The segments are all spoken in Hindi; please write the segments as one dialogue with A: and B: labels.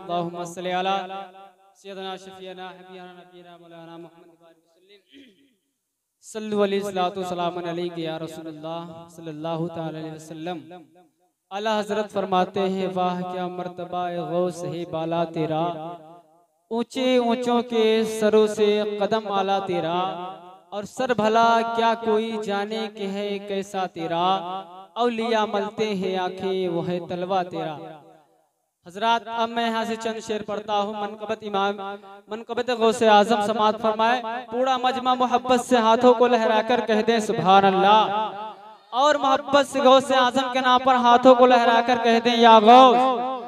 A: अल्लाहुम्मा सल्ली अला सय्यदना शफीना हबीबना नबीना मौलाना मुहम्मद सल्लल्लाहु अलैहि वसल्लम अलैहि या रसूलुल्लाह सल्लल्लाहु तआला अलैहि वसल्लम। आला हजरत फरमाते हैं, वाह क्या मर्तबा गौस है बाला तेरा, ऊंचे ऊंचों के सरों से कदम आला तेरा, और सर भला क्या कोई जाने के है कैसा तेरा, औलिया मलते हैं आंखें वो है तलवा तेरा। हजरात, अब मैं यहाँ से चंद शेर पढ़ता हूँ। मनकबत गौसे आजम समात फरमाए, पूरा मजमा मोहब्बत से हाथों को लहराकर कह दे सुभान अल्लाह, और मोहब्बत से गौसे आजम के नाम पर हाथों को लहराकर कह दे या गौस।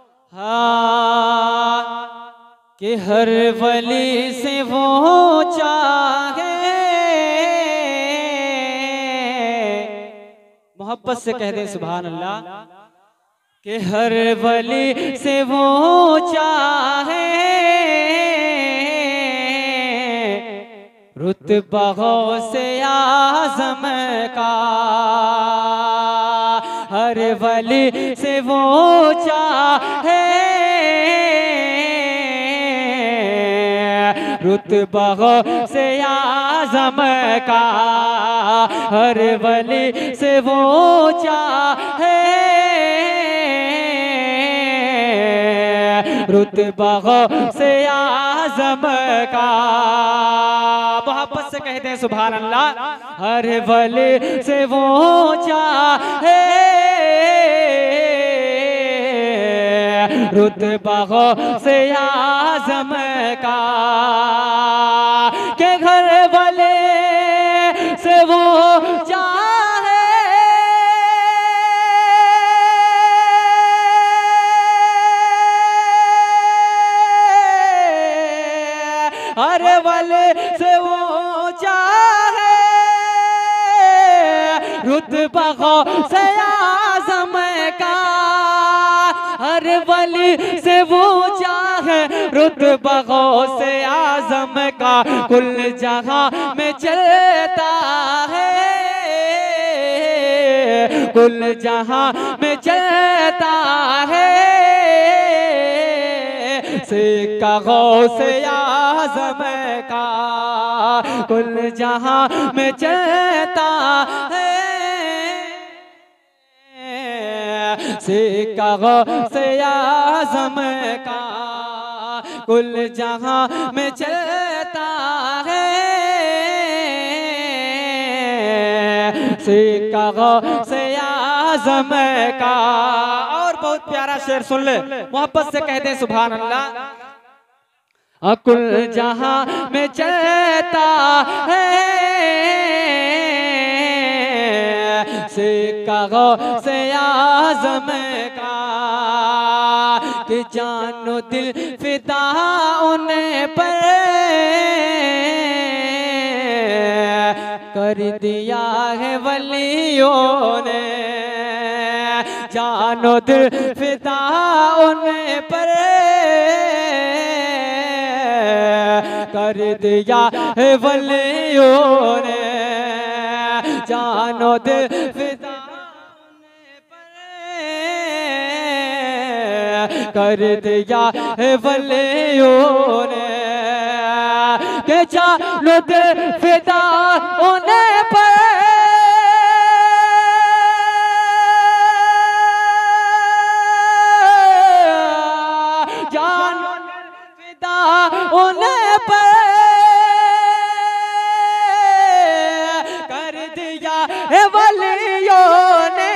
A: हाँ कि हर वली से वो चाहे, मोहब्बत से कह दे सुभान अल्लाह, कि हर वली से वो चाहे रुतबा गौसे आज़म का, हर वली से वो चाहे रुतबा गौसे आज़म का, हर वली से वो चाहे रुतबा गौसे आज़म का। मोहब्बत से कहते हैं सुभान अल्लाह, हर वली से वो चाहे रुतबा गौसे आज़म का, के घर वाले से वो चाहे हर वाले से वो चाहे रुतबा गौसे आज़म का, हर वली से वो चाहे रुतबा गौसे आज़म का, कुल जहां में चलता है, कुल जहां में चलता है, सिक्का गौसे आज़म का, कुल जहां में चलता है, सिक्का गौसे आज़म का, कुल जहां में चलता है, सिक्का गौसे आज़म का। और बहुत प्यारा शेर सुन ले, मोहब्बत से कहते हैं सुभान अल्लाह, कुल जहां में चलता है सिक्का गौसे आज़म का, कि जानो दिल फिदा उन पर कर दिया है वलियों ने, जानो दिल फिदा उन पर कर दिया है वलियों ने, जानो दिल फिदा कर दिया है वलियों ने, के जानो दिल फिदा उन्हें पर जानो दिल फिदा उन्हें पर कर दिया है वलियों ने,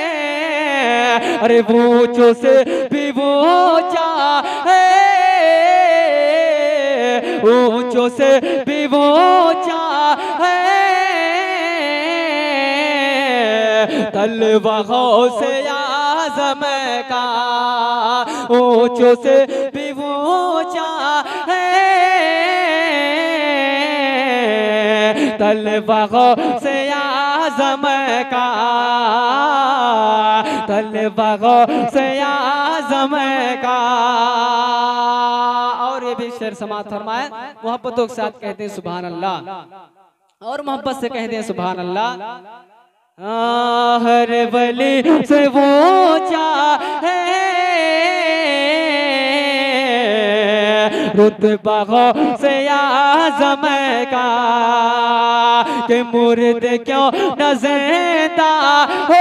A: अरे ऊंचों से भी वो चाहे, ऊंचों से भी वो चाहे तलवा गौसे आज़म का, ऊंचों से भी वो चाहे तलवा गौसे आज़म का, तलवा गौसे आज़म का। और ये भी शेर समात फरमाए, मोहब्बतों के साथ कहते हैं सुभान अल्लाह, और मोहब्बत से कहते हैं सुभान अल्लाह, हर वली से वो चाहे रुतबा हो से आज़म का कि मुर्द क्यों न ज़िंदा हो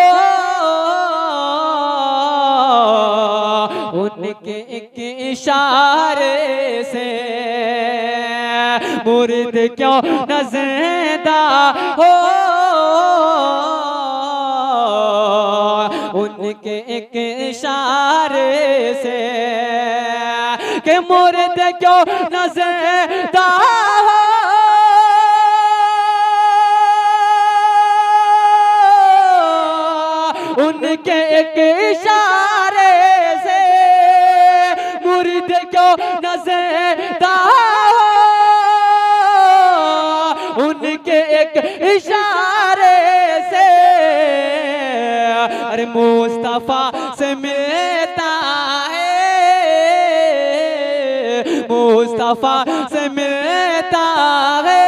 A: उनके एक इशारे से मुर्द क्यों न ज़िंदा हो उनके एक इशारे से कि मुर्द क्यों न ज़िंदा हो उनके एक इशारे से मुर्द क्यों न ज़िंदा हो उनके एक इशारे से अरे मुस्तफा से मिलता है मुस्तफा से मिलता है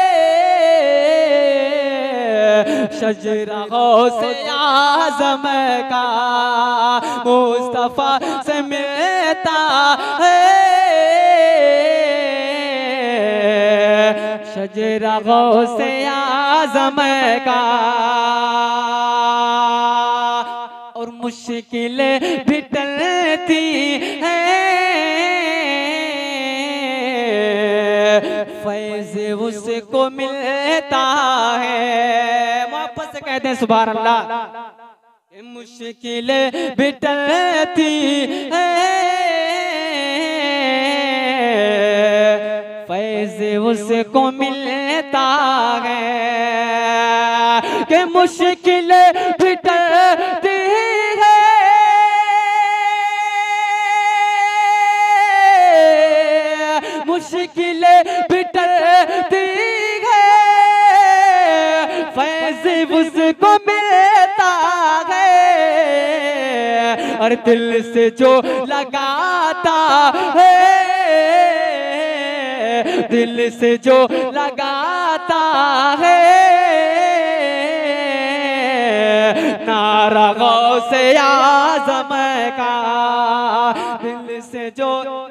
A: शजरा से आज़म का मुस्तफा से मिलता है शजरा से आज़म का और मुश्किलें भी टलती हैं फैज़ उसको मिलता है मोहब्बत से कहते हैं सुभान अल्लाह मुश्किलें भी टलती हैं फैज़ उसको मिलता है कि मुश्किलें भी टलती है मुश्किलें भी टलती है फैज़ उसको मिलता है और दिल से जो लगाता है दिल से जो लगाता है नारा गौसे आज़म का दिल से जो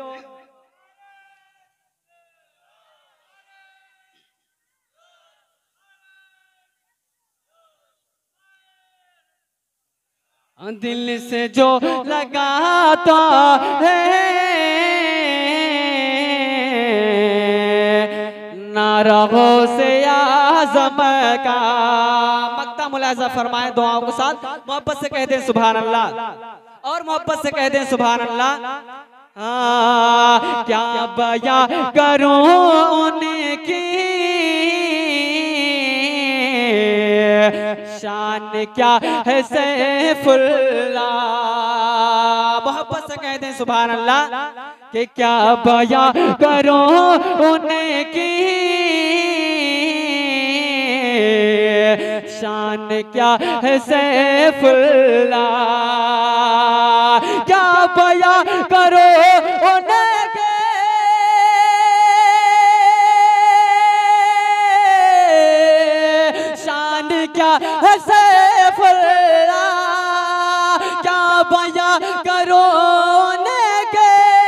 A: दिल से जो लगाता है नारा गौसे आज़म का मक्ता मुलाज़ा फरमाए दुआओं के साथ मोहब्बत से कहते हैं सुभान अल्लाह और मोहब्बत से कहते हैं सुभान अल्लाह क्या बयां करूं उनकी शान क्या है सैफुल्लाह मोहब्बत से कहते हैं सुभान अल्लाह कि क्या बयां करूं उनकी शान क्या है सैफुल्लाह क्या बयां करो उनके शान क्या है सैफुल्लाह क्या बयां करो उनके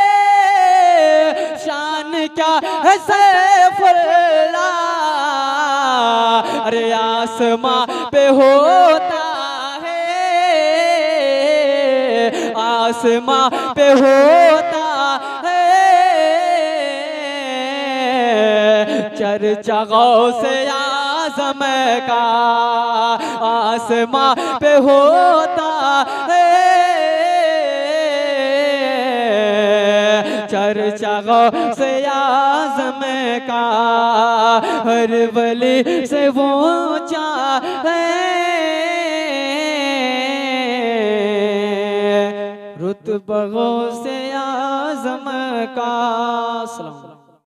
A: शान क्या है सैफुल्लाह अरे आसमां पे होता है आसमां पे होता है चर्चा गौसे आज़म का आसमां पे होता है चर्चा गौसे आज़म का हर वली से वो चाहे रुतबा गौसे आज़म का।